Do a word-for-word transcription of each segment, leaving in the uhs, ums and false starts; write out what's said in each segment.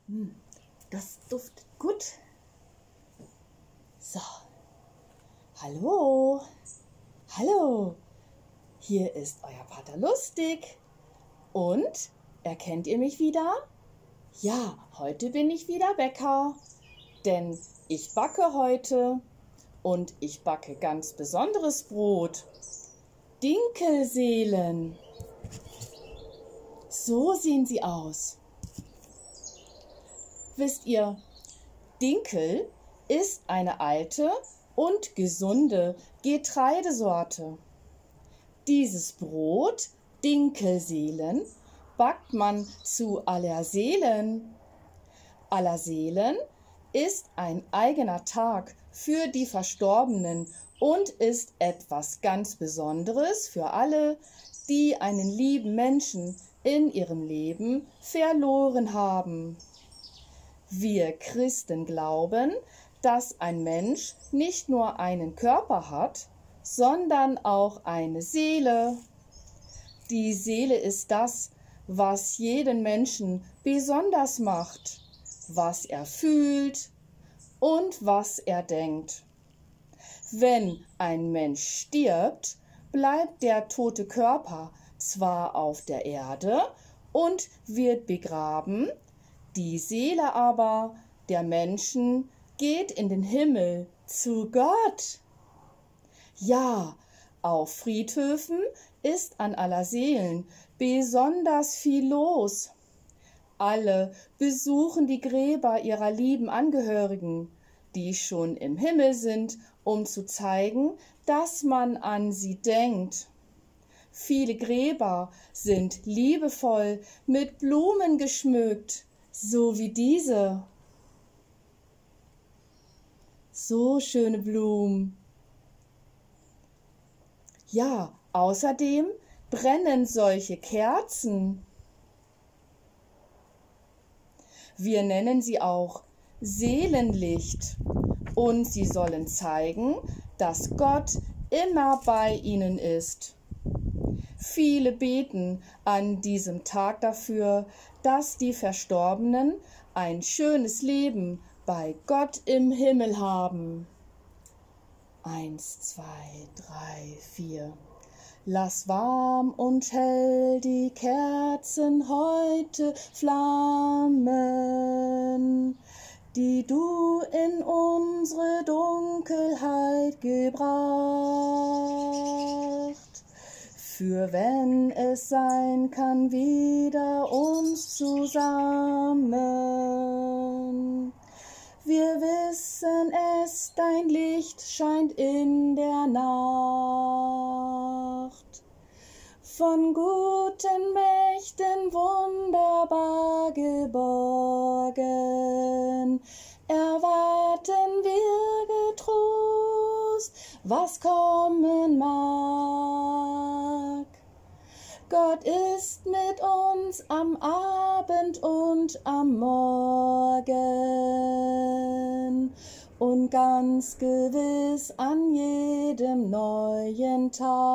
Hm, das duftet gut. So, hallo, hallo, hier ist euer Pater Lustig. Und, erkennt ihr mich wieder? Ja, heute bin ich wieder Bäcker, denn ich backe heute und ich backe ganz besonderes Brot. Dinkelseelen. So sehen sie aus. Wisst ihr, Dinkel ist eine alte und gesunde Getreidesorte. Dieses Brot, Dinkelseelen, backt man zu Allerseelen. Allerseelen ist ein eigener Tag für die Verstorbenen und ist etwas ganz Besonderes für alle, die einen lieben Menschen in ihrem Leben verloren haben. Wir Christen glauben, dass ein Mensch nicht nur einen Körper hat, sondern auch eine Seele. Die Seele ist das, was jeden Menschen besonders macht, was er fühlt und was er denkt. Wenn ein Mensch stirbt, bleibt der tote Körper zwar auf der Erde und wird begraben, die Seele aber der Menschen geht in den Himmel zu Gott. Ja, auf Friedhöfen ist an Allerseelen besonders viel los. Alle besuchen die Gräber ihrer lieben Angehörigen, die schon im Himmel sind, um zu zeigen, dass man an sie denkt. Viele Gräber sind liebevoll mit Blumen geschmückt, so wie diese. So schöne Blumen. Ja, außerdem brennen solche Kerzen. Wir nennen sie auch Seelenlicht und sie sollen zeigen, dass Gott immer bei ihnen ist. Viele beten an diesem Tag dafür, dass die Verstorbenen ein schönes Leben bei Gott im Himmel haben. Eins, zwei, drei, vier. Lass warm und hell die Kerzen heute flammen, die du in unsere Dunkelheit gebracht. Für wenn es sein kann, wieder uns zusammen. Wir wissen es, dein Licht scheint in der Nacht. Von guten Mächten wunderbar geborgen, erwarten wir getrost, was kommen mag. Gott ist mit uns am Abend und am Morgen und ganz gewiss an jedem neuen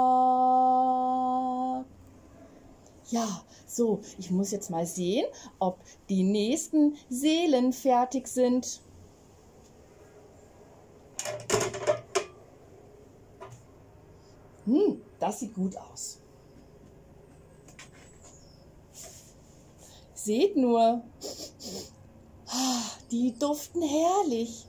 Tag. Ja, so, ich muss jetzt mal sehen, ob die nächsten Seelen fertig sind. Hm, das sieht gut aus. Seht nur, die duften herrlich.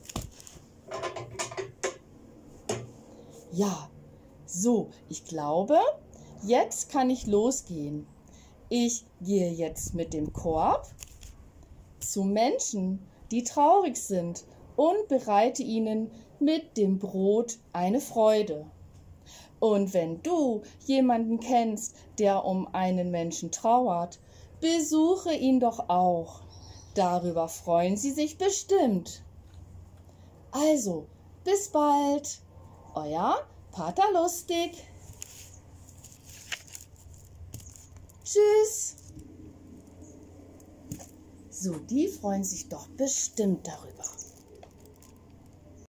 Ja, so, ich glaube, jetzt kann ich losgehen. Ich gehe jetzt mit dem Korb zu Menschen, die traurig sind, und bereite ihnen mit dem Brot eine Freude. Und wenn du jemanden kennst, der um einen Menschen trauert, besuche ihn doch auch. Darüber freuen sie sich bestimmt. Also, bis bald. Euer Pater Lustig. Tschüss. So, die freuen sich doch bestimmt darüber.